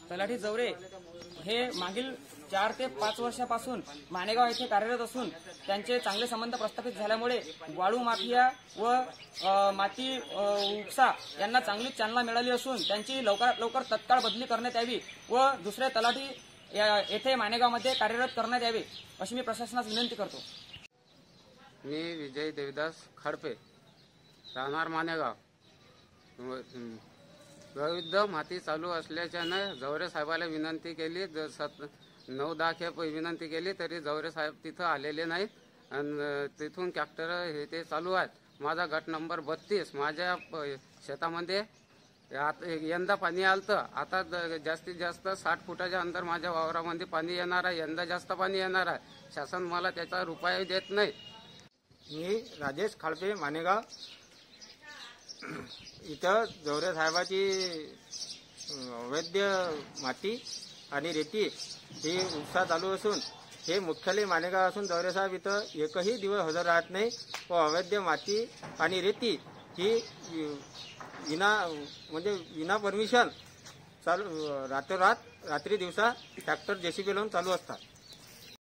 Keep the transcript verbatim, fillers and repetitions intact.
तलाठी जवरे हे मागील चार ते पाच वर्षापासून मानेगाव येथे कार्यरत असून त्यांचे चांगले संबंध प्रस्थापित झाल्यामुळे वाळू माफिया व अ, माती अ, उपसा यांना चांगली चालना मिळाली असून त्यांची लवकरात लवकर तत्काळ बदली करण्यात यावी व दुसरे तलाठी येथे मानेगावमध्ये कार्यरत करण्यात यावे अशी मी प्रशासनास विनंती करतो। मी विजय देवदास खडपे, राहणार मानेगाव। विविध माती चालू असल्याच्यानं जवरे साहेबाला विनंती केली, नऊ दहा खेप विनंती केली तरी जवरे साहेब तिथं आलेले नाहीत आणि तिथून ट्रॅक्टर हे ते चालू आहेत। माझा गट नंबर बत्तीस, माझ्या शेतामध्ये यंदा पाणी आलतं, आता जास्तीत जास्त साठ फुटाच्या अंतर माझ्या वावरामध्ये पाणी येणार आहे। यंदा जास्त पाणी येणार आहे, शासन मला त्याचा रुपया देत नाही। मी राजेश खाडपे, मानेगाव। इथं जवरे साहेबाची अवैध माती आणि रेती ही उपसा चालू असून हे मुख्यालय मानेगाव असून जवरे साहेब इथं एकही दिवस हजर राहत नाही व अवैध माती आणि रेती ही विना म्हणजे विना परमिशन चालू रातोरात रात्री दिवसा ट्रॅक्टर जेसीबी लावून चालू असतात।